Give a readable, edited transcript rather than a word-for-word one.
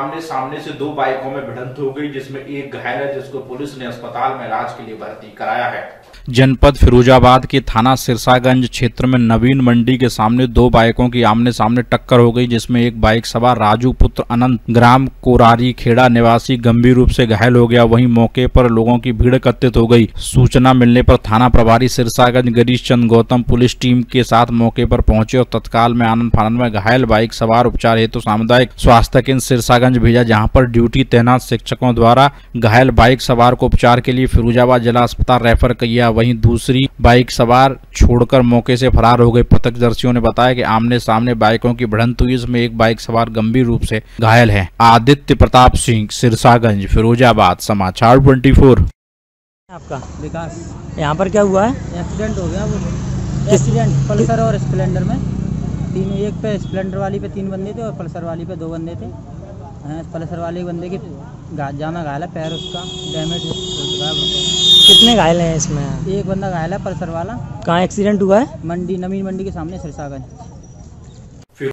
आमने सामने से दो बाइकों में भिड़ंत हो गई, जिसमें एक घायल है जिसको पुलिस ने अस्पताल में इलाज के लिए भर्ती कराया है। जनपद फिरोजाबाद के थाना सिरसागंज क्षेत्र में नवीन मंडी के सामने दो बाइकों की आमने सामने टक्कर हो गई, जिसमें एक बाइक सवार राजू पुत्र अनंत ग्राम कोरारी खेड़ा निवासी गंभीर रूप से घायल हो गया। वहीं मौके पर लोगों की भीड़ एकत्रित हो गई। सूचना मिलने पर थाना प्रभारी सिरसागंज गिरीश चंद गौतम पुलिस टीम के साथ मौके पर पहुंचे और तत्काल में आनंद फानंद में घायल बाइक सवार उपचार हेतु सामुदायिक स्वास्थ्य केंद्र सिरसागंज भेजा, जहाँ पर ड्यूटी तैनात शिक्षकों द्वारा घायल बाइक सवार को उपचार के लिए फिरोजाबाद जिला अस्पताल रेफर किया। वहीं दूसरी बाइक सवार छोड़कर मौके से फरार हो गए। प्रत्यक्षदर्शियों ने बताया कि आमने सामने बाइकों की भिड़ंत हुई, इसमें एक बाइक सवार गंभीर रूप से घायल है। आदित्य प्रताप सिंह, सिरसागंज, फिरोजाबाद, समाचार 24। आपका विकास, यहाँ पर क्या हुआ है? एक्सीडेंट हो गया। वो एक्सीडेंट पल्सर और स्प्लेंडर में तीन, एक पे स्प्लेंडर वाली पे 3 बंदे थे और पल्सर वाली पे 2 बंदे थे। पल्सर वाले बंदे की जाना घायल है, पैर उसका डैमेज हो चुका है। कितने घायल हैं इसमें? एक बंदा घायल है पल्सर वाला। कहाँ एक्सीडेंट हुआ है? मंडी, नवीन मंडी के सामने सिरसागंज।